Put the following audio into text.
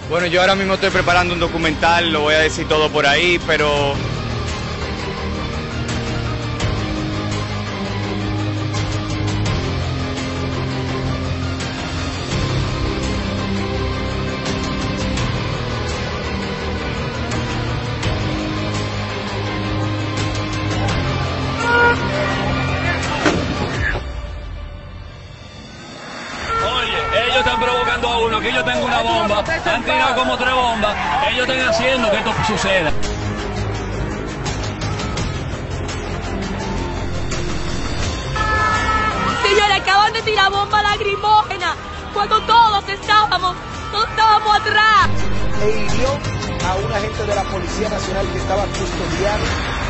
Bueno, yo ahora mismo estoy preparando un documental, lo voy a decir todo por ahí, pero... Ellos están provocando a uno, que yo tengo una bomba, han tirado como 3 bombas, ellos están haciendo que esto suceda. Señores, acaban de tirar bomba lacrimógena cuando todos estábamos atrás. E hirió a un agente de la Policía Nacional que estaba custodiado